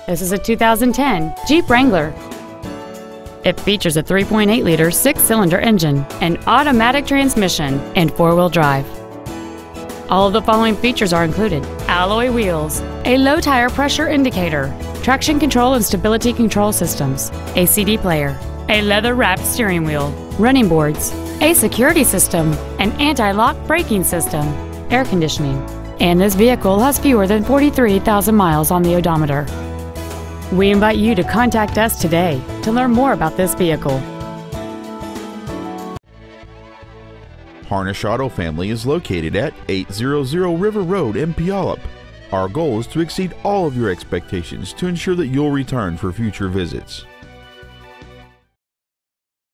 This is a 2010 Jeep Wrangler. It features a 3.8-liter 6-cylinder engine, an automatic transmission, and 4-wheel drive. All of the following features are included: alloy wheels, a low tire pressure indicator, traction control and stability control systems, a CD player, a leather-wrapped steering wheel, running boards, a security system, an anti-lock braking system, air conditioning, and this vehicle has fewer than 43,000 miles on the odometer. We invite you to contact us today to learn more about this vehicle. Harnish Auto Family is located at 800 River Road in Puyallup. Our goal is to exceed all of your expectations to ensure that you'll return for future visits.